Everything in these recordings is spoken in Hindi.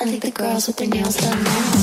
I think the girls with their nails done now.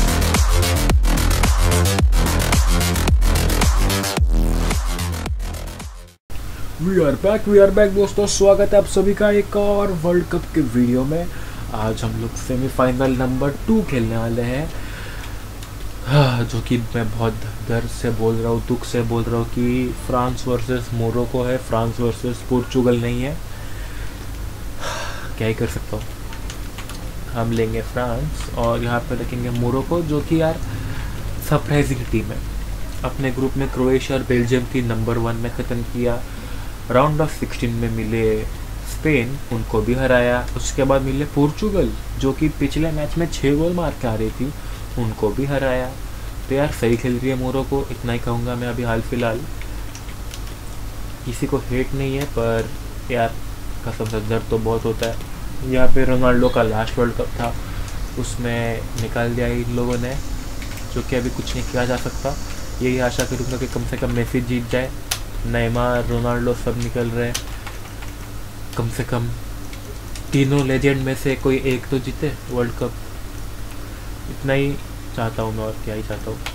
We are back दोस्तों, स्वागत है आप सभी का एक और वर्ल्ड कप के वीडियो में। आज हम लोग सेमीफाइनल नंबर 2 खेलने वाले हैं, जो कि मैं बहुत दर्द से बोल रहा हूँ, दुख से बोल रहा हूँ कि फ्रांस वर्सेस मोरक्को है, फ्रांस वर्सेस पोर्चुगल नहीं है। क्या ही कर सकता हूँ। हम लेंगे फ्रांस और यहाँ पे रखेंगे मोरक्को, जो कि यार सरप्राइजिंग टीम है। अपने ग्रुप में क्रोएशिया और बेल्जियम की नंबर 1 में ख़त्म किया। राउंड ऑफ 16 में मिले स्पेन, उनको भी हराया। उसके बाद मिले पोर्चुगल, जो कि पिछले मैच में 6 गोल मार के आ रही थी, उनको भी हराया। तो यार सही खेल रही है मोरक्को, इतना ही कहूँगा मैं अभी हाल फिलहाल। किसी को हेट नहीं है, पर यार कसम से दर्द तो बहुत होता है। यहाँ पे रोनाल्डो का लास्ट वर्ल्ड कप था, उसमें निकाल दिया इन लोगों ने, जो कि अभी कुछ नहीं किया जा सकता। यही आशा करूँगा कि कम से कम मेसी जीत जाए। नेमार, रोनाल्डो सब निकल रहे हैं, कम से कम तीनों लेजेंड में से कोई एक तो जीते वर्ल्ड कप। इतना ही चाहता हूँ मैं, और क्या ही चाहता हूँ।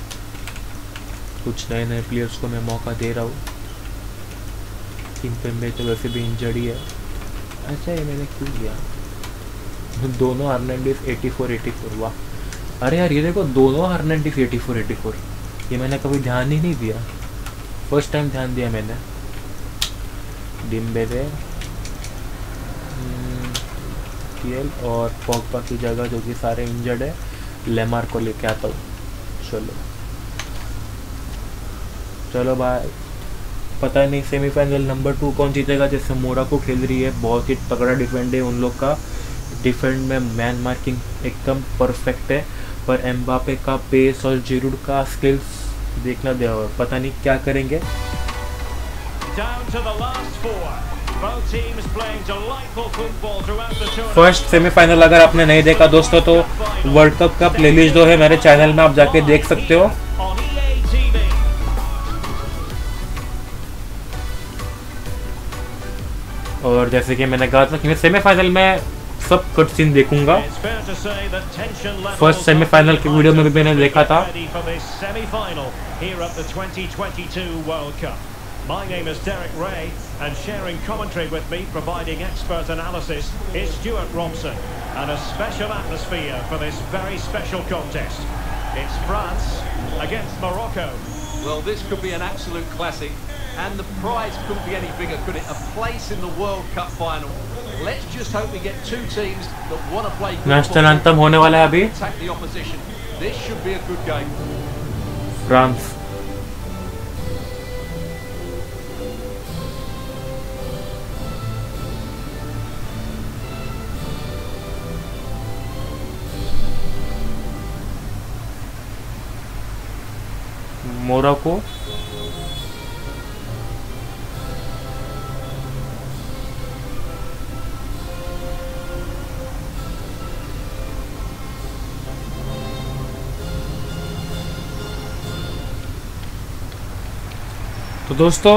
कुछ नए नए प्लेयर्स को मैं मौका दे रहा हूँ। किम्पेम्बे तो वैसे भी इंजर्ड ही है। अच्छा, ये मैंने क्यों लिया? दोनों हर्नांडिस 84। वाह, अरे यार ये देखो, दोनों हर्नांडिस 84। ये मैंने कभी ध्यान ही नहीं दिया, फर्स्ट टाइम ध्यान दिया मैंने। डिम्बेले और पॉगबा की जगह, जो कि सारे इंजर्ड है, लेमार को लेके आता हूँ। चलो भाई, पता नहीं सेमीफाइनल नंबर 2 कौन जीतेगा। जैसे मोरक्को खेल रही है, बहुत ही तगड़ा डिफेंड है उन लोग का। डिफेंड में मैन मार्किंग एकदम परफेक्ट है, पर एम्बापे का पेस और जिरूड का स्किल्स देखना दे, और पता नहीं क्या करेंगे। फर्स्ट सेमीफाइनल अगर आपने नहीं देखा दोस्तों, तो वर्ल्ड कप का प्लेलिस्ट जो है मेरे चैनल में आप जाके देख सकते हो। और जैसे कि मैंने कहा था कि मैं सेमीफाइनल में सब कट सीन देखूंगा। फर्स्ट सेमीफाइनल के वीडियो में भी मैंने देखा था। My name is Derek Ray, and sharing commentary with me, providing expert analysis, is Stuart Robson, and a special atmosphere for this very special contest. It's France against Morocco. Well, this could be an absolute classic, and the prize couldn't be any bigger, could it? A place in the World Cup final. Let's just hope we get two teams that want to play good national anthem होने वाला है अभी। attack the opposition. This should be a good game. France Morocco तो दोस्तों,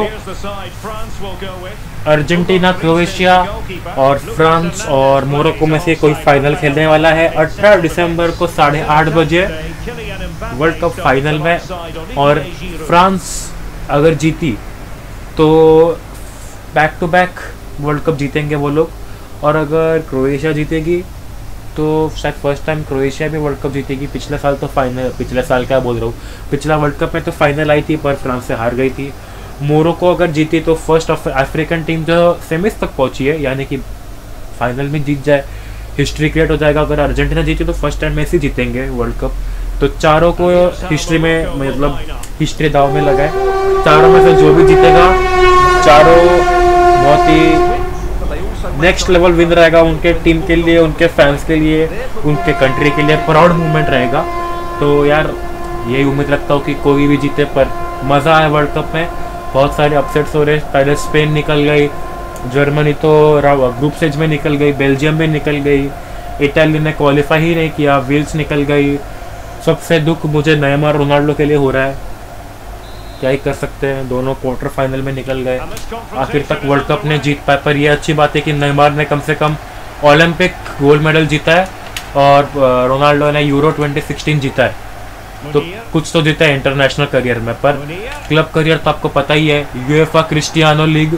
अर्जेंटीना, क्रोएशिया और फ्रांस और मोरक्को में से कोई फाइनल खेलने वाला है 18 दिसंबर को 8:30 बजे वर्ल्ड कप फाइनल में। और फ्रांस अगर जीती तो back to back World Cup जीतेंगे वो लोग, और अगर क्रोएशिया जीतेगी तो शायद फर्स्ट टाइम क्रोएशिया भी वर्ल्ड कप जीतेगी। पिछले साल तो फाइनल, पिछले साल क्या बोल रहा हूँ, पिछला वर्ल्ड कप में तो फाइनल आई थी, पर फ्रांस से हार गई थी। मोरक्को अगर जीती तो फर्स्ट अफ्रीकन टीम जो सेमीज तक पहुंची है, यानी कि फाइनल में जीत जाए, हिस्ट्री क्रिएट हो जाएगा। अगर अर्जेंटीना जीती तो फर्स्ट टाइम मेसी जीतेंगे वर्ल्ड कप। तो चारों को हिस्ट्री में, मतलब हिस्ट्री दाव में लगाए। चारों में से जो भी जीतेगा, चारों बहुत ही नेक्स्ट लेवल विन रहेगा उनके टीम के लिए, उनके फैंस के लिए, उनके कंट्री के लिए प्राउड मूवमेंट रहेगा। तो यार यही उम्मीद रखता हूँ कि कोई भी जीते, पर मज़ा आए वर्ल्ड कप में। बहुत सारे अपसेट्स हो रहे हैं। पहले स्पेन निकल गई, जर्मनी तो ग्रुप स्टेज में निकल गई, बेल्जियम में निकल गई, इटाली ने क्वालिफाई ही नहीं किया, वेल्स निकल गई। सबसे दुख मुझे नेमार, रोनाल्डो के लिए हो रहा है। क्या ही कर सकते हैं, दोनों क्वार्टर फाइनल में निकल गए, आखिर तक वर्ल्ड कप ने जीत पाए। पर यह अच्छी बात है कि नेमार ने कम से कम ओलंपिक गोल्ड मेडल जीता है, और रोनाल्डो ने यूरो 2016 जीता है, तो कुछ तो जीता है इंटरनेशनल करियर में, पर क्लब करियर तो आपको पता ही है। UEFA Cristiano league.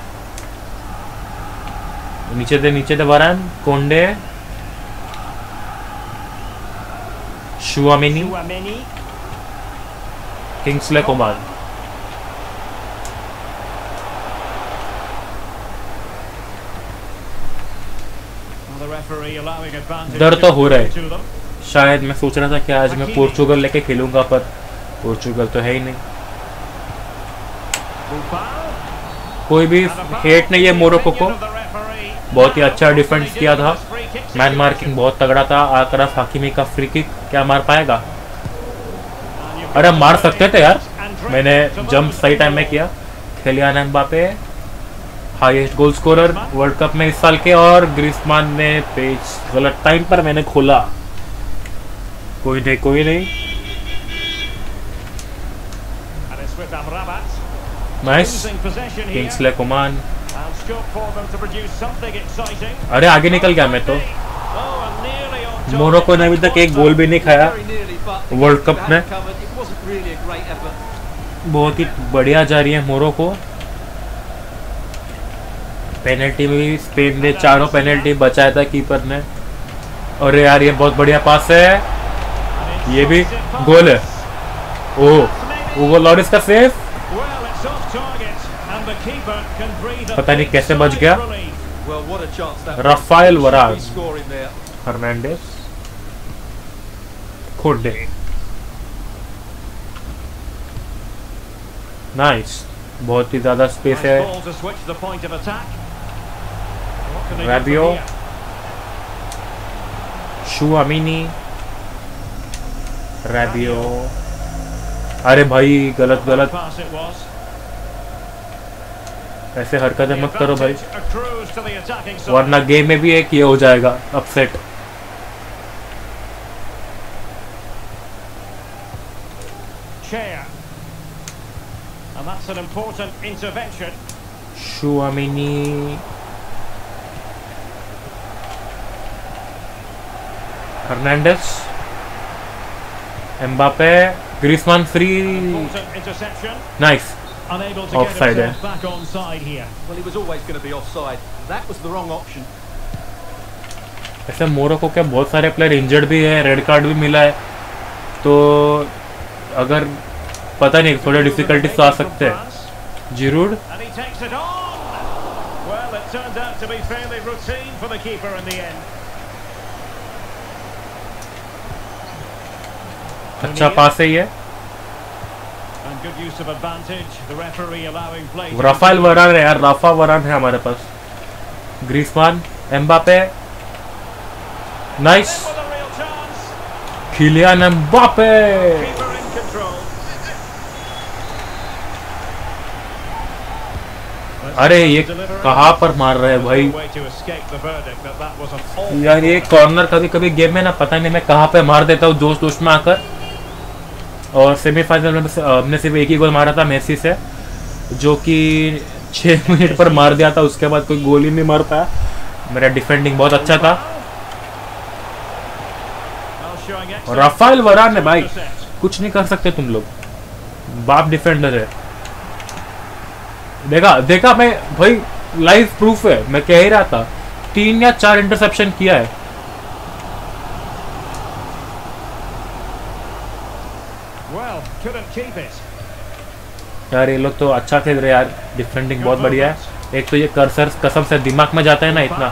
नीचे दे वरान, कोंडे, शुआमिनी, किंग्सले कोमान। डर तो हो रहा है, शायद मैं सोच रहा था कि आज मैं पोर्चुगल लेके खेलूंगा, पर पोर्चुगल तो है ही नहीं। कोई भी हेट नहीं है मोरक्को को, बहुत ही अच्छा डिफेंस किया था, मैन मार्किंग बहुत तगड़ा था। आकरफ हाकिमी का फ्री किक क्या मार पाएगा? अरे मार सकते थे यार, मैंने जंप सही टाइम में किया। Kylian Mbappe highest goal scorer World Cup में इस साल के, और ग्रीजमान ने पेज गलत टाइम पर मैंने खोला। कोई नहीं। Nice, Kingsley Coman. अरे आगे निकल गया मैं तो। मोरक्को ने अभी तक एक गोल भी नहीं खाया वर्ल्ड कप में, बहुत ही बढ़िया जा रही है मोरक्को। पेनल्टी में भी स्पेन ने चारों पेनल्टी बचाया था कीपर ने। अरे यार ये बहुत बढ़िया पास है, ये भी गोल है। ओह वो लॉरिस का सेव, पता नहीं कैसे बच गया। राफेल वरान, फर्नांडिस, कोंडे। नाइस, बहुत ही ज्यादा स्पेस है। राबियो, शुआमिनी, राबियो। अरे भाई गलत, ऐसे हरकतें मत करो भाई, वरना गेम में भी एक ये हो जाएगा upset. Tchouameni, Fernandes, Mbappe, Griezmann free. Nice, offside है। ऐसे मोरक्को के बहुत सारे प्लेयर इंजर्ड भी है, रेड कार्ड भी मिला है, तो अगर पता नहीं थोड़े डिफिकल्टीज तो आ सकते हैं। जिरूड, अच्छा पास है ये। राफेल वरान है यार, राफा वरान है हमारे पास। Griezmann, Mbappe, nice, Kylian Mbappe. अरे ये कहाँ पर मार रहे हैं भाई यार, ये कॉर्नर कभी कभी गेम में ना पता नहीं मैं कहाँ पे मार देता हूँ जोश में आकर। और सेमीफाइनल में हमने सिर्फ एक ही गोल मारा था मेसी से, जो कि 6 मिनट पर मार दिया था, उसके बाद कोई गोल ही नहीं मार पाया। मेरा डिफेंडिंग बहुत अच्छा था। और राफेल वरान है भाई, कुछ नहीं कर सकते तुम लोग, बाप डिफेंडर है। देखा मैं भाई, लाइव प्रूफ है, मैं कह ही रहा था 3 या 4 इंटरसेप्शन किया है। यार ये लोग तो अच्छा खेल रहे यार, डिफेंडिंग बहुत बढ़िया है। एक तो ये कर्सर कसम से दिमाग में जाता है ना इतना।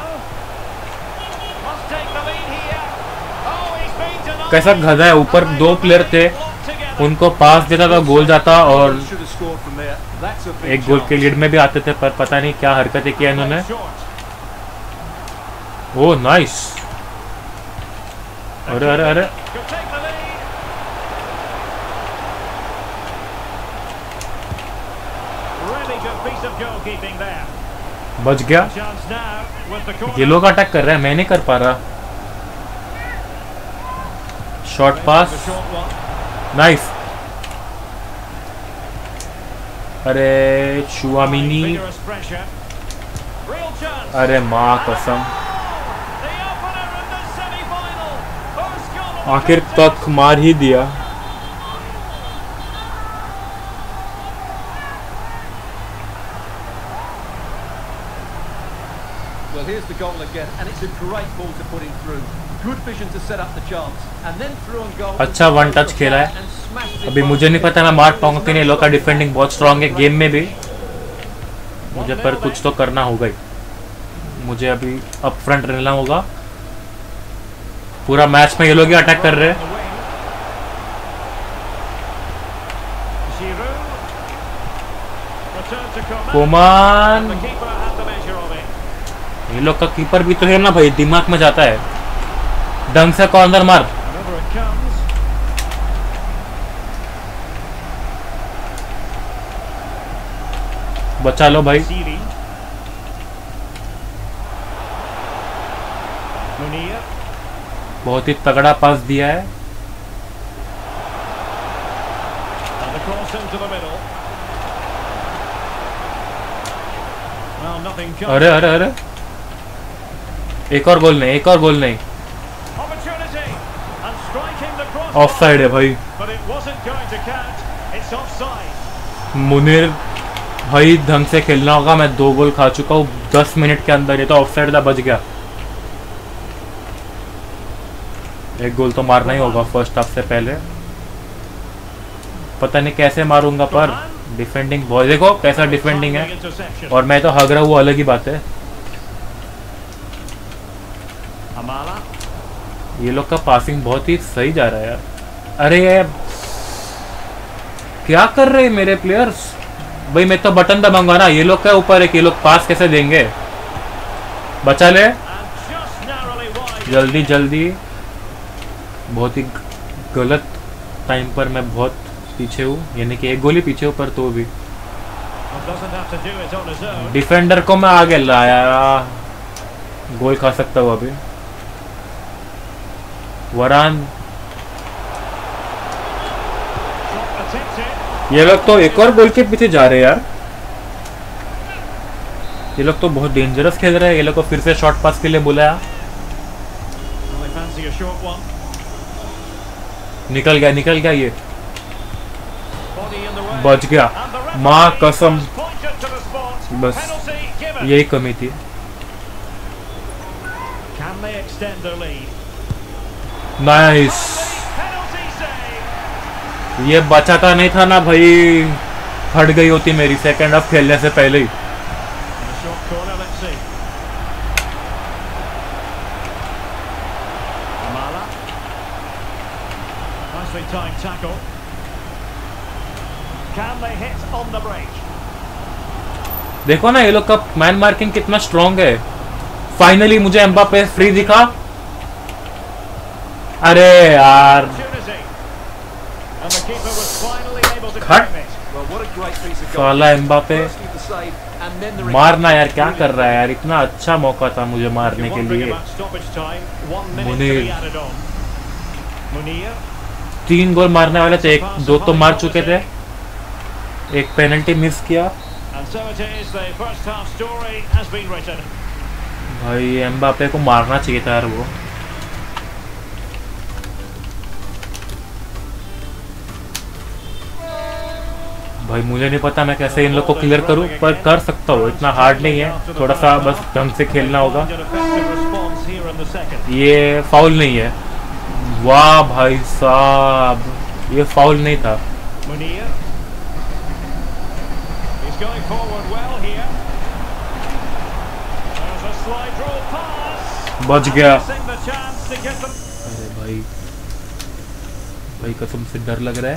कैसा गधा है, ऊपर 2 प्लेयर थे, उनको पास देता था गोल जाता, और एक गोल के लीड में भी आते थे, पर पता नहीं क्या हरकतें किया इन्होंने। ओह नाइस, अरे बच गया। ये लोग अटैक कर रहे हैं, मैं नहीं कर पा रहा। Short pass, nice. अरे शुआमिनी, अरे माँ कसम, आखिर तक मार ही दिया। Well, here's the goal again, and it's a great ball to put him through. Good vision to set up the chance, and then through on goal. अच्छा वन टच खेला है। अभी मुझे नहीं पता मैं मार पाऊंगा कि नहीं। लोग का डिफेंडिंग बहुत स्ट्रांग है गेम में भी। मुझे पर कुछ तो करना होगा ही। मुझे अभी अप फ्रंट रहना होगा। पूरा मैच में ये लोग ही अटैक कर रहे हैं। कोमान, ये लोग का कीपर भी तो है ना भाई, दिमाग में जाता है। ढंग से कॉर्नर मार। बचा लो भाई। बहुत ही तगड़ा पास दिया है। अरे अरे अरे, एक और गोल नहीं, एक और गोल नहीं। ऑफ साइड है भाई। मुनीर भाई ढंग से खेलना होगा। मैं 2 गोल खा चुका हूँ 10 मिनट के अंदर। ये तो ऑफ साइड था, बच गया। एक गोल तो मारना ही होगा फर्स्ट हाफ से पहले। पता नहीं कैसे मारूंगा, पर डिफेंडिंग बहुत, देखो कैसा डिफेंडिंग है। और मैं तो हग रहा हूँ, वो अलग ही बात है। ये लोग का पासिंग बहुत ही सही जा रहा है यार। अरे यार क्या कर रहे हैं मेरे प्लेयर्स भाई। मैं तो बटन दबाऊंगा ना। ये लोग क्या ऊपर है कि ये लोग पास कैसे देंगे। बचा ले जल्दी जल्दी। बहुत ही गलत टाइम पर मैं बहुत पीछे हूँ, यानी कि एक गोली पीछे ऊपर तो भी। डिफेंडर को मैं आगे लाया, गोल खा सकता हूँ अभी। वरान, ये लोग तो एक और गोल के पीछे जा रहे हैं यार। ये लोग तो बहुत डेंजरस खेल रहे हैं। ये लोग को फिर से शॉर्ट पास के लिए बुलाया। निकल गया, निकल गया। ये बच गया। माँ कसम, बस यही कमी थी। नाइस। ये बचाता नहीं था ना भाई, फट गई होती मेरी सेकंड हाफ खेलने से पहले ही। देखो ना ये लोग का मैन मार्किंग कितना स्ट्रांग है। फाइनली मुझे एम्बापे फ्री दिखा। अरे यार साला एम्बापे मारना यार, क्या कर रहा है यार। इतना अच्छा मौका था मुझे मारने के लिए। मुनीर 3 गोल मारने वाले थे, 2 तो मार चुके थे। एक पेनल्टी मिस किया भाई। एम्बापे को मारना चाहिए था यार वो। भाई मुझे नहीं पता मैं कैसे इन लोग को क्लियर करूं, पर कर सकता हूँ। इतना हार्ड नहीं है, थोड़ा सा बस ढंग से खेलना होगा। ये फाउल नहीं है। वाह भाई साहब, ये फाउल नहीं था। बच गया। अरे भाई, भाई कसम से डर लग रहा है।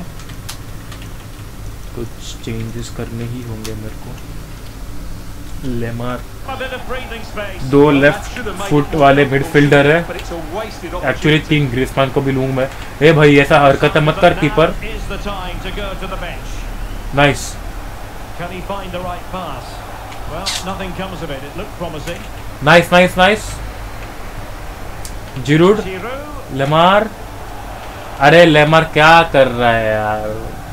कुछ चेंजेस करने ही होंगे मेरे को। लेमार 2 लेफ्ट फुट वाले मिडफील्डर है। एक्चुअली 3 ग्रीजमान को भी लूंगा मैं। ए भाई ऐसा हरकत मत कर keeper. Nice. Nice nice nice. Giroud, Lemar. अरे लेमार क्या कर रहा है यार,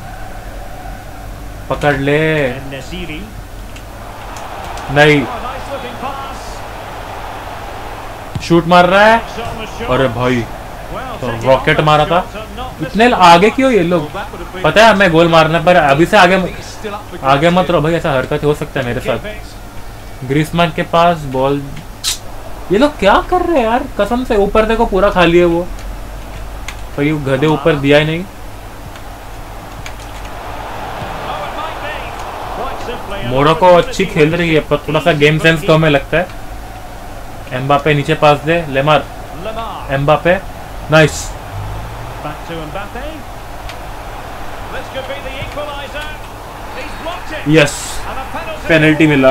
पकड़ ले। नहीं, शूट मार रहा है। अरे भाई तो रॉकेट मारा था। इतने आगे क्यों ये लोग? पता है हमें गोल मारना, पर अभी से आगे मत रहो भाई, ऐसा हरकत हो सकता है मेरे साथ। ग्रीजमान के पास बॉल, ये लोग क्या कर रहे हैं यार? कसम से ऊपर देखो पूरा खाली है वो, पर ये गधे ऊपर दिया ही नहीं। मोरक्को अच्छी खेल रही है, पर थोड़ा सा गेम सेंस तो हमें लगता है। एम्बापे नीचे पास दे, Lemar, Mbappe, nice. Yes, penalty मिला।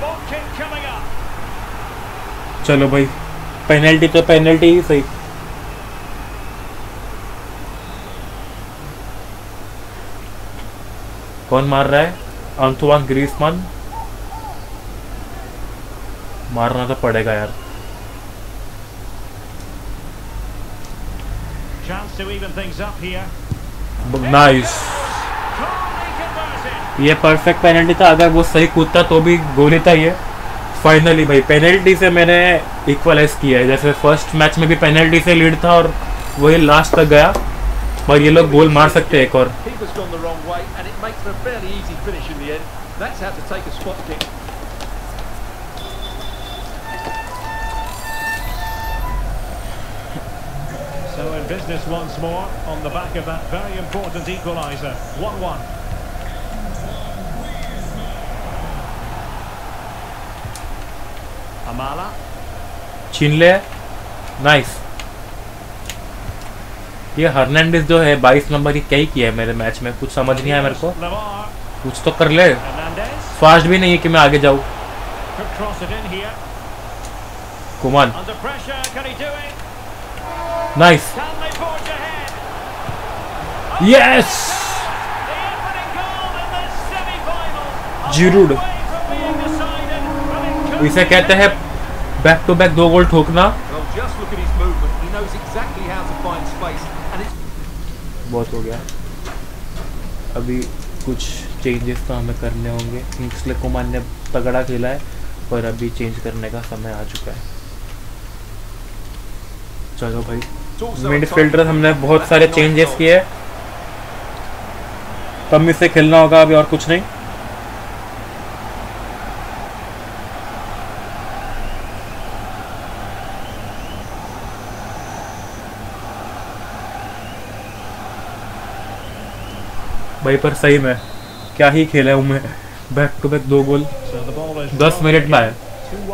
चलो भाई, पेनल्टी तो पेनल्टी ही सही। कौन मार रहा है? अंतुआन ग्रीजमान। मारना तो पड़ेगा यार। नाइस, ये परफेक्ट पेनल्टी था। अगर वो सही कूदता तो भी गोल ही था ये। फाइनली भाई पेनल्टी से मैंने इक्वलाइज किया है। जैसे फर्स्ट मैच में भी पेनल्टी से लीड था और वही लास्ट तक गया, और ये लोग गोल मार सकते हैं एक और। So in business once more on the back of that very important equaliser. 1-1. Amala. छीन ले, नाइस। ये हर्नांडिस जो है 22 नंबर, ये क्या ही किया है मेरे मैच में? कुछ समझ नहीं आया मेरे को। कुछ तो कर ले, फास्ट भी नहीं है कि मैं आगे जाऊँ। Koeman, nice, yes, Giroud. इसे कहते हैं बैक टू बैक 2 गोल ठोकना। बहुत हो गया, अभी कुछ चेंजेस तो हमें करने होंगे। किंग्सले कोमान ने तगड़ा खेला है, पर अभी चेंज करने का समय आ चुका है। चलो भाई, मिडफील्डर हमने बहुत सारे चेंजेस किए, तब से खेलना होगा अभी, और कुछ नहीं। भाई पर सही में क्या ही खेला हूँ मैं, back to back 2 goal 10 minute में आए।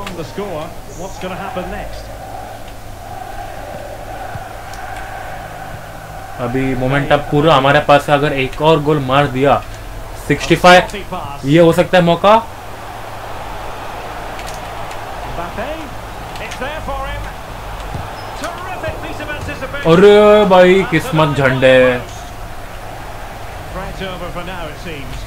अभी मोमेंटम पूरा हमारे पास है। अगर एक और गोल मार दिया 65, ये हो सकता है मौका। अरे भाई किस्मत झंडे। Over for now, it seems.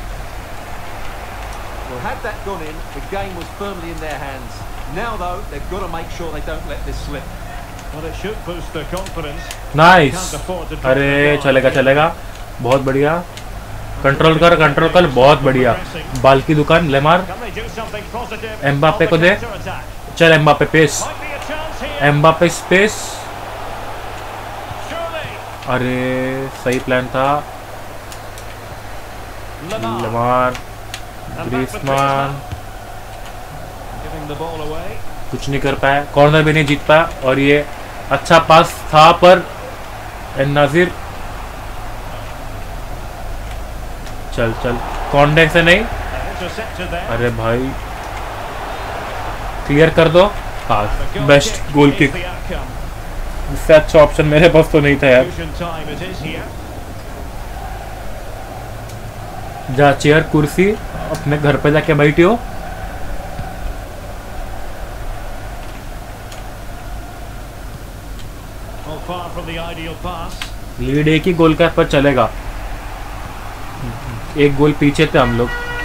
Well, had that gone in, the game was firmly in their hands. Now, though, they've got to make sure they don't let this slip. Well, it should boost their confidence. Nice. अरे चलेगा चलेगा, बहुत बढ़िया। कंट्रोल कर, बहुत बढ़िया। बाल की दुकान, लेमार, एम्बापे को दे। चल एम्बापे पेस, एम्बापे स्पेस। अरे सही प्लान था। लेमार, ग्रीजमान कुछ नहीं कर पाया, कॉर्नर भी नहीं जीत पाया। और ये अच्छा पास था पर नाजिर, चल कॉन्डे से नहीं। अरे भाई क्लियर कर दो। Pass, best goal kick. इससे अच्छा ऑप्शन मेरे पास तो नहीं था यार। जा चेयर कुर्सी अपने घर पे जाके बैठी हो। लीड एक ही गोल का पर चलेगा, एक गोल पीछे थे हम लोग।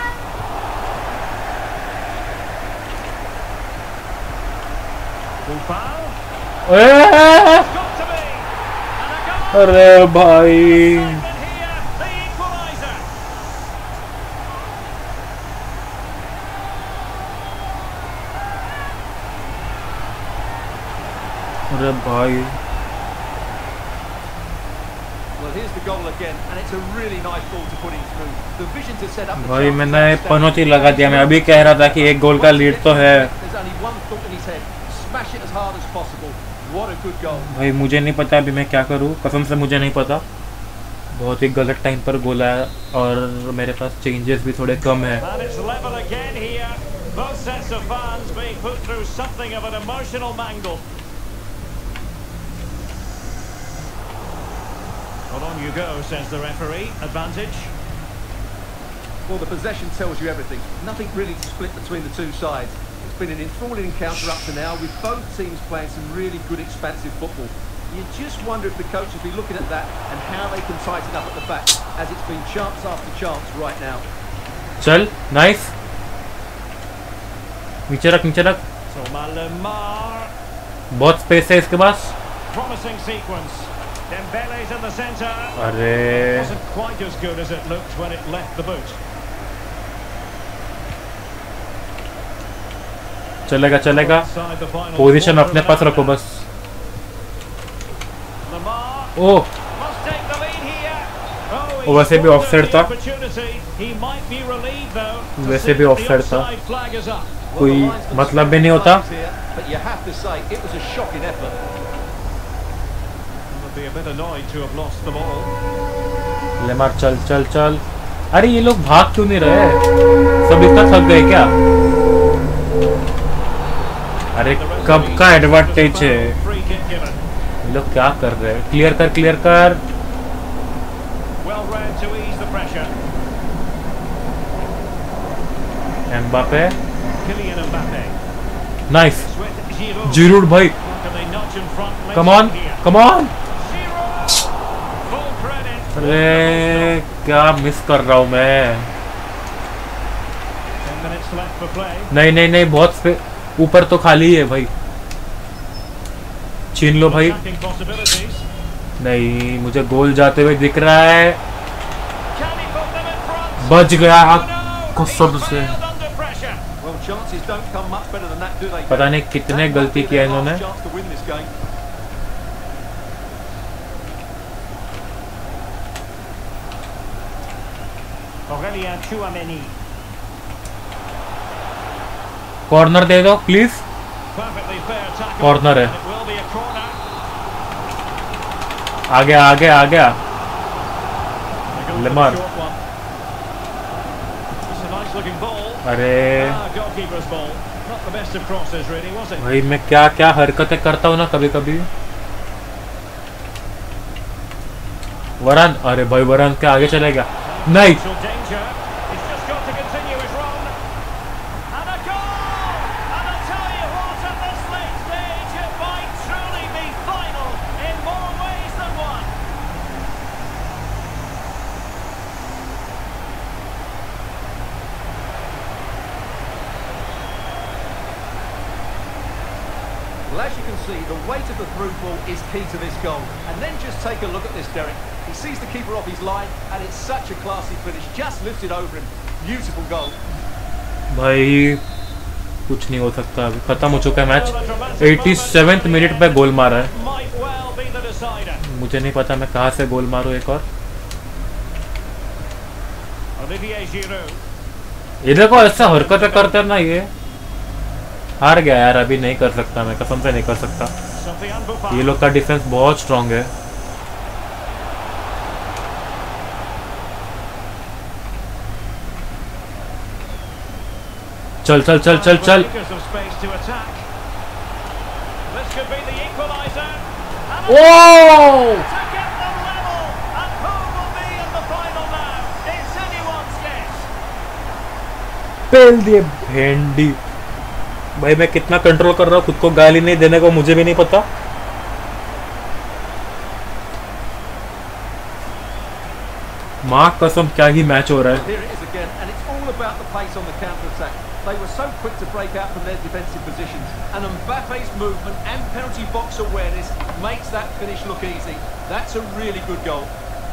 अरे भाई भाई मैंने पनौती लगा दिया, मैं अभी कह रहा था कि एक गोल का लीड तो है। भाई मुझे नहीं पता अभी मैं क्या करूं, कसम से मुझे नहीं पता। बहुत ही गलत टाइम पर गोल आया और मेरे पास चेंजेस भी थोड़े कम है। Well, on you go, says the referee. Advantage. Well, the possession tells you everything. Nothing really to split between the two sides. It's been an enthralling encounter up to now, with both teams playing some really good expansive football. You just wonder if the coach will be looking at that and how they can tighten up at the back, as it's been chance after chance right now. चल, nice. नीचे रख, नीचे रख। बहुत स्पेस है इसके पास। Promising sequence. Dembele's in the centre. अरे Wasn't quite as good as it looked when it left the boot. चलेगा चलेगा, पोजीशन अपने पास रखो बस। ओह, वैसे भी ऑफसाइड था, वैसे भी ऑफसाइड था, कोई मतलब भी नहीं होता। ले मार, चल चल चल। अरे ये लोग भाग क्यों नहीं रहे, सब इतना थक गए क्या? अरे कब का एडवांटेज है, ये लोग क्या कर रहे हैं? क्लियर कर, क्लियर कर। Mbappe, nice. जिरूड भाई, कम ऑन कम ऑन। अरे क्या मिस कर रहा हूँ मैं। नहीं नहीं नहीं, बहुत ऊपर तो खाली है भाई, छीन लो भाई। नहीं, मुझे गोल जाते हुए दिख रहा है, बच गया कसम से। पता नहीं कितने गलती किया इन्होंने। कॉर्नर दे दो प्लीज, कॉर्नर है। आ गया आ गया आ गया, ले मार। अरे भाई मैं क्या क्या हरकतें करता हूँ ना कभी कभी। वरान, अरे भाई वरान के आगे चलेगा, नहीं। Well, as you can see, the weight of the through ball is key to this goal. And then just take a look at this, Derek. He sees the keeper off his line, and it's such a classy finish. Just lifted over him. Beautiful goal. भाई कुछ नहीं हो सकता, अभी खत्म हो चुका है मैच। 87th मिनट पे गोल मारा है। मुझे नहीं पता मैं कहाँ से गोल मारूं एक और। ये देखो ऐसा हरकतें करते ना, ये हार गया यार। अभी नहीं कर सकता मैं, कसम से नहीं कर सकता। ये लोग का डिफेंस बहुत स्ट्रांग है। चल चल चल चल चल। ओह, पेल दिए भेंडी। भाई मैं कितना कंट्रोल कर रहा हूँ खुद को गाली नहीं देने को, मुझे भी नहीं पता। माँ कसम क्या ही मैच हो रहा है। They were so quick to break out from their defensive positions, and Mbappe's movement and penalty box awareness makes that finish look easy. That's a really good goal.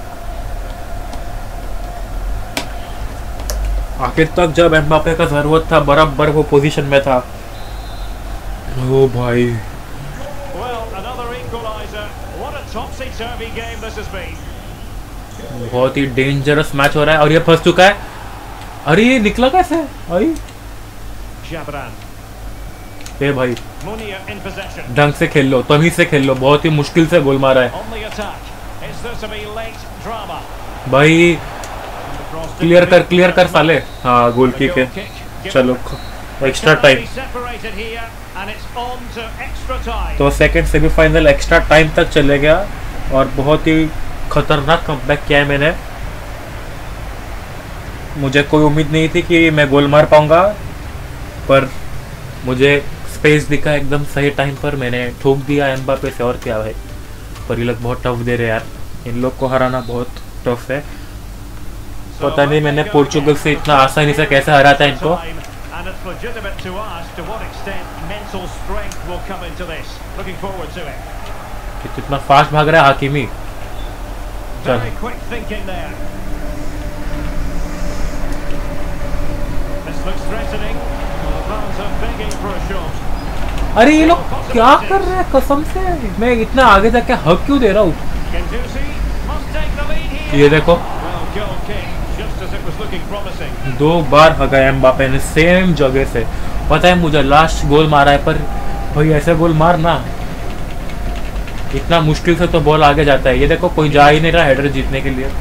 आखिर तक जब एम्बापे का जरूरत था बराबर वो पोजीशन में था। ओ भाई, Well, another equalizer. What a topsy-turvy game this has been. बहुत ही डेंजरस मैच हो रहा है और ये फंस चुका है। अरे ये निकला कैसे? अरे ए भाई ढंग से खेल लो, तमीज से खेल लो, बहुत ही मुश्किल से गोल मारा है भाई। क्लियर कर साले। हाँ गोल किक है। चलो एक्स्ट्रा टाइम, तो सेकंड सेमीफाइनल एक्स्ट्रा टाइम तक चले गया और बहुत ही खतरनाक कमबैक किया है मैंने। मुझे कोई उम्मीद नहीं थी कि मैं गोल मार पाऊंगा, पर मुझे स्पेस दिखा एकदम सही टाइम पर, मैंने ठोक दिया एम्बापे से। और क्या भाई, पर ये लोग बहुत टफ दे रहे यार, इन लोग को हराना बहुत टफ है। पता नहीं मैंने पोर्चुगल से इतना आसानी से कैसे हरा था इनको। कितना फास्ट भाग रहा है हाकिमी। चल अरे ये लोग क्या कर रहे हैं कसम से, मैं इतना आगे जाके हक क्यों दे रहा हूँ। ये देखो 2 बार हगा एम्बापे ने सेम जगह से। पता है मुझे लास्ट गोल मारा है, पर भाई ऐसे गोल मारना इतना मुश्किल से तो बॉल आगे जाता है। ये देखो कोई जा ही नहीं रहा हेडर जीतने के लिए।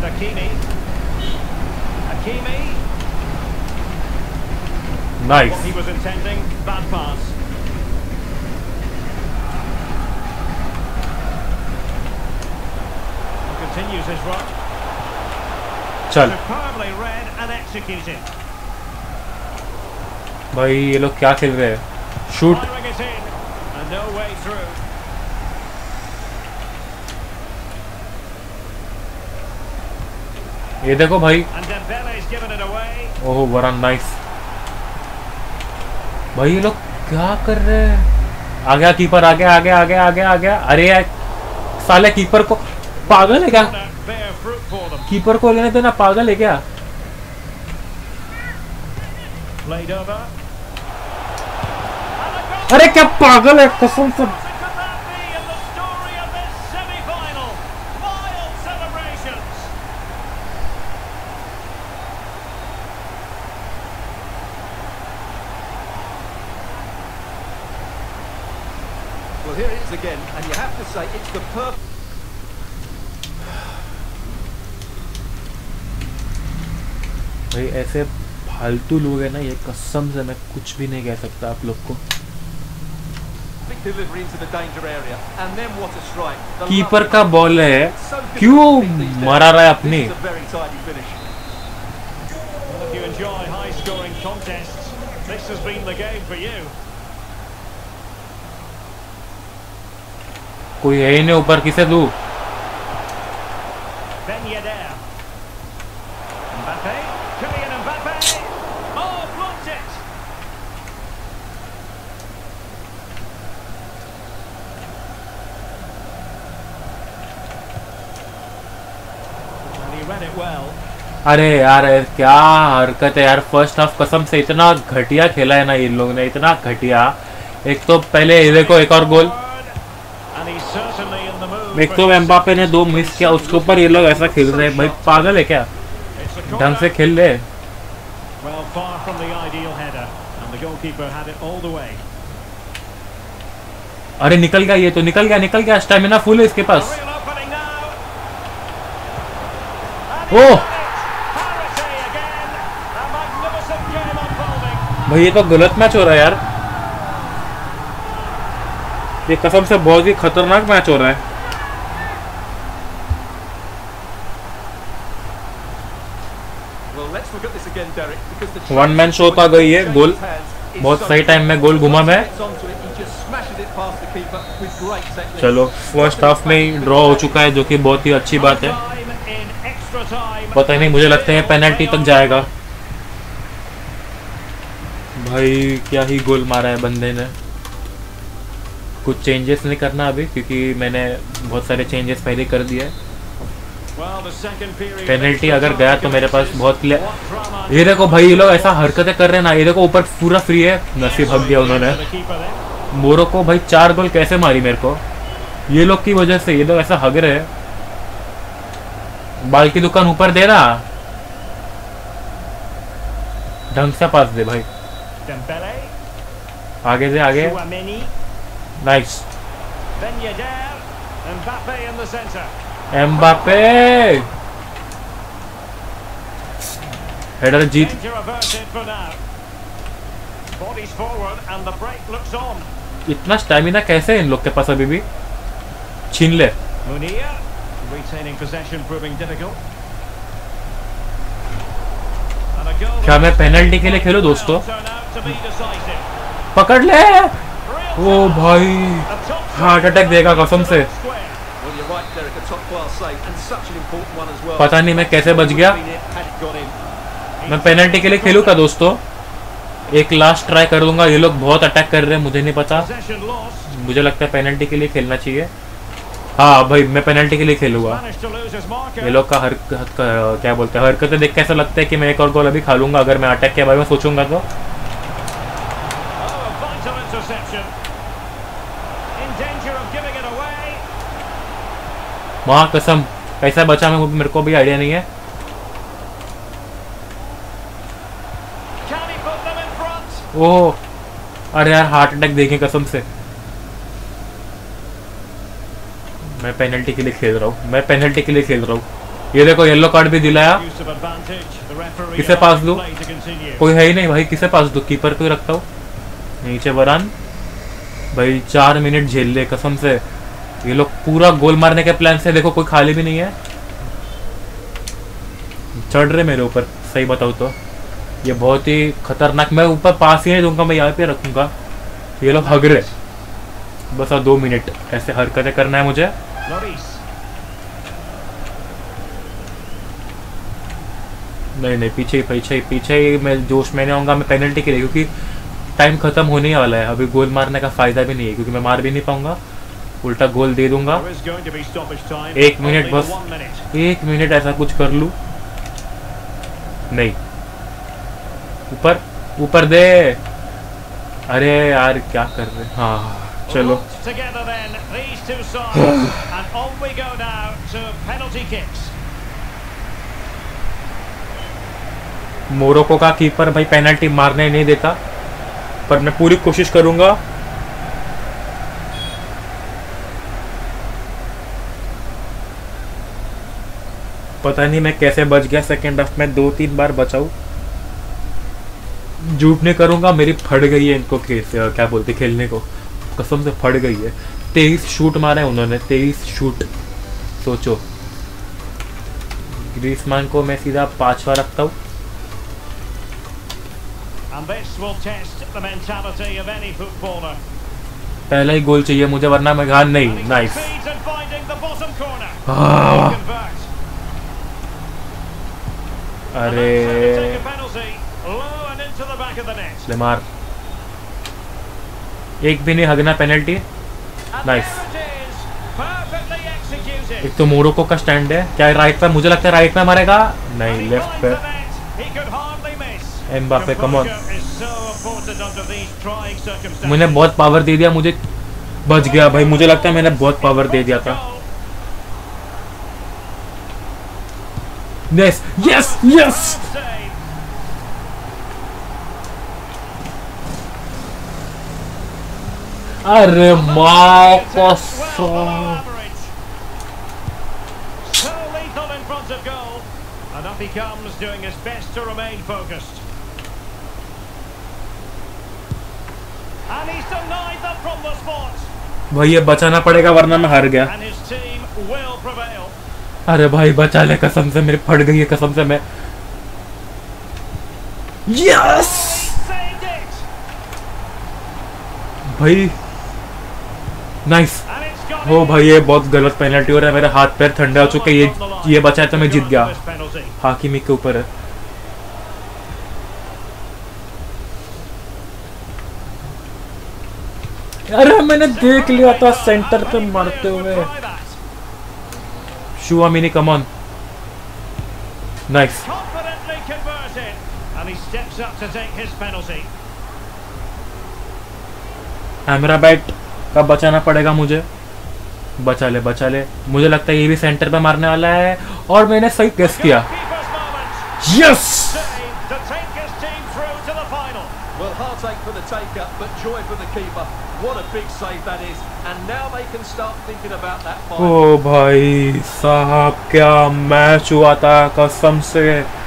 नाइस। चल भाई ये लोग क्या खेल रहे हैं, शूट। ये देखो भाई, ओह बड़ा नाइस भाई। ये लोग क्या कर रहे हैं, आ गया कीपर, आ गया आ गया आ गया आ गया आ गया। अरे यार साले कीपर को, पागल है क्या? कीपर को लेने देना, पागल है क्या? अरे क्या पागल है कसम से। Well, here it is again, and you have to say it's the perfect. भाई ऐसे फालतू लोग हैं ना, ये कसम से मैं कुछ भी नहीं कह सकता आप लोग को। कीपर का बॉल है, क्यों मारा रहा है अपनी। कोई है ही नहीं ऊपर, किसे दूं? अरे यार क्या हरकत है यार, फर्स्ट हाफ कसम से इतना घटिया खेला है ना इन लोगों ने, इतना घटिया। एक तो पहले ये देखो एक और गोल, एक तो एम्बापे ने 2 मिस किया, उसके ऊपर ये लोग ऐसा खेल रहे हैं। भाई पागल है क्या, ढंग से खेल ले। अरे निकल गया, ये तो निकल गया, स्टैमिना फुल है इसके पास। ओह भाई ये तो गलत मैच हो रहा है यार, ये कसम से बहुत ही खतरनाक मैच हो रहा है। वन मैन शो था गई है, गोल बहुत सही टाइम में गोल घुमा मैं। चलो फर्स्ट हाफ में ही ड्रॉ हो चुका है, जो कि बहुत ही अच्छी बात है। पता नहीं, मुझे लगता है पेनल्टी तक जाएगा। भाई क्या ही गोल मारा है बंदे ने। कुछ चेंजेस नहीं करना अभी, क्योंकि मैंने बहुत सारे चेंजेस पहले कर दिए। पेनल्टी अगर गया तो मेरे पास बहुत क्लियर। ये देखो भाई ये लोग ऐसा हरकतें कर रहे हैं ना, ये देखो ऊपर पूरा फ्री है, नसीब हक दिया उन्होंने। मोरक्को भाई 4 गोल कैसे मारी मेरे को, ये लोग की वजह से। ये लोग ऐसा हग रहे हैं। बाल की दुकान ऊपर दे ना, ढंग से पास दे भाई, Dembele, आगे दे आगे। Tchouaméni, nice Ben Yedder, Mbappe in the centre. Mbappe, header जीत। Danger averted for now. Bodies forward and the break looks on. इतना स्टैमिना कैसे इन लोग के पास अभी भी? छीन ले। Munir retaining possession proving difficult. And a goal क्या मैं पेनल्टी के लिए खेलूं दोस्तों? turn out to be decisive. पकड़ ले। ओ भाई, हार्ट अटैक देगा कसम से। Square. Well, you're right, Derek, a top-class save and such an important one as well. पता नहीं मैं कैसे बच गया। Had it got in. मैं पेनल्टी के लिए खेलूं क्या दोस्तों? एक लास्ट ट्राई कर दूंगा। ये लोग बहुत अटैक कर रहे हैं, मुझे नहीं पता। Possession lost. मुझे लगता है पेनल्टी के लिए खेलना चाहिए। हाँ भाई, मैं पेनल्टी के लिए खेलूंगा। Managed to lose his marker. ये लोग का क्या बोलते हैं, हरकतें देख के ऐसा लगता है कि मैं एक और गोल अभी खा लूंगा अगर मैं अटैक के बारे में सोचूंगा तो। Oh, a vital interception. In danger of giving it away. वहाँ कसम कैसा बचा मैं मेरे को भी आइडिया नहीं है। Can he put them in front? ओह अरे यार, हार्ट अटैक देखें कसम से। मैं पेनल्टी के लिए खेल रहा हूँ, मैं पेनल्टी के लिए खेल रहा हूँ। ये देखो येलो कार्ड भी दिलाया। Use of advantage. The referee किसे पास दूं? play to continue. कोई है ही नहीं भाई, किसे पास दूं? कीपर को ही रखता हूँ। नीचे वरान भाई, 4 मिनट झेल ले कसम से। ये लोग पूरा गोल मारने के प्लान से, देखो कोई खाली भी नहीं है। चढ़ रहे मेरे ऊपर, सही बताऊँ तो ये बहुत ही खतरनाक। मैं ऊपर पास ही नहीं दूंगा, मैं यहाँ पे रखूंगा। ये लोग हग रहे। बस और 2 मिनट ऐसे हरकतें करना है मुझे। Lloris. नहीं पीछे पीछे ही मैं जोश में नहीं आऊंगा मैं पेनल्टी के लिए, क्योंकि टाइम खत्म होने वाला है। अभी गोल मारने का फायदा भी नहीं है, क्योंकि मैं मार भी नहीं पाऊंगा। उल्टा गोल दे दूंगा। There is going to be stoppage time. 1 minute Only बस, 1 minute. 1 मिनट ऐसा कुछ कर लूं। नहीं, ऊपर दे। अरे यार क्या कर रहे। हाँ चलो, Locked together then, these two sides. And on we go now to penalty kicks. Morocco का कीपर भाई पेनल्टी मारने नहीं देता, पर मैं पूरी कोशिश करूंगा। पता नहीं मैं कैसे बच गया। सेकेंड हाफ में 2-3 बार बचाऊं। झूठ नहीं करूंगा, मेरी फट गई है इनको क्या बोलते खेलने को, कसम से फट गई है। 23 शूट मारे उन्होंने, 23 शूट। सोचो, ग्रीजमान को मैं सीधा 5वां रखता हूँ। And this will test the mentality of any footballer. पहला ही गोल चाहिए मुझे, वरना मैं घान नहीं। And he nice. succeeds in finding the bottom corner. Ah. Convert. अरे Take a penalty, low and into the back of the net. ले मार, एक भी नहीं हगना penalty. And Nice. there it is, perfectly executed. एक तो मोरक्को का स्टैंड है। क्या राइट पे? मुझे लगता है राइट पे मारेगा। And नहीं, he लेफ्ट finds पे। the net. He could hardly miss. Mbappe, come on. Composure is so important under these trying circumstances. मैंने बहुत पावर दे दिया, मुझे बच गया भाई। मुझे लगता है मैंने बहुत पावर दे दिया था। Yes yes yes. अरे माँ कसम। So lethal in front of goal, and up he comes, doing his best to remain focused. And he's denied them from the spot. भाई ये बचाना पड़ेगा वरना मैं हार गया। And his team will prevail. अरे भाई बचा ले कसम से, मेरी फट गई है कसम से। मैं यस Saved it. भाई, नाइस। And it's gone हो in. भाई ये बहुत गलत पेनल्टी हो रहा है, मेरे हाथ पैर ठंडे हो चुके। ये बचा है तो मैं जीत गया। This penalty. हाकिमी के ऊपर है। अरे मैंने देख लिया था सेंटर पे मारते हुए। Try that. Tchouameni, come on. Nice. Confidently converted, and he steps up to take his penalty. Amrabat का बचाना पड़ेगा मुझे। बचा ले, मुझे लगता है ये भी सेंटर पे मारने वाला है और मैंने सही गेस किया। Yes! Well, heartache for the taker, but joy for the keeper. What a big save that is, and now they can start thinking about that final. ओ भाई साहब, क्या मैच हुआ था कसम से।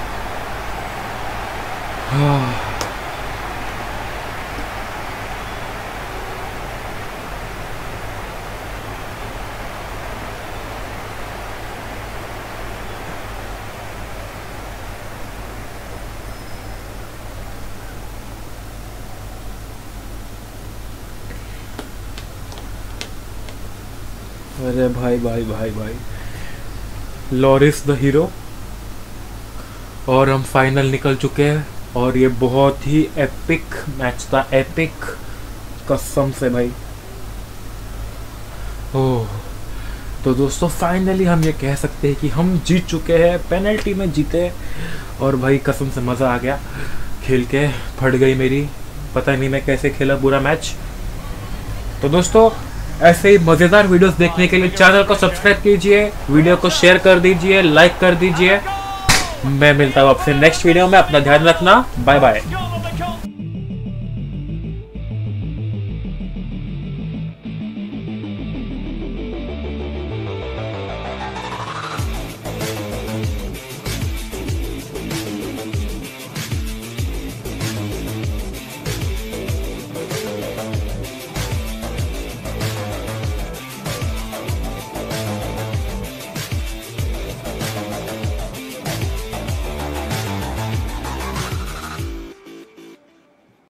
अरे भाई भाई भाई भाई, लॉरिस द हीरो, और हम फाइनल निकल चुके हैं और ये बहुत ही एपिक मैच था, एपिक कसम से भाई। ओह, तो दोस्तों फाइनली हम ये कह सकते हैं कि हम जीत चुके हैं, पेनल्टी में जीते। और भाई कसम से मज़ा आ गया खेल के, फट गई मेरी, पता नहीं मैं कैसे खेला पूरा मैच। तो दोस्तों ऐसे ही मज़ेदार वीडियोस देखने के लिए चैनल को सब्सक्राइब कीजिए, वीडियो को शेयर कर दीजिए, लाइक कर दीजिए। मैं मिलता हूँ आपसे नेक्स्ट वीडियो में, अपना ध्यान रखना, बाय बाय।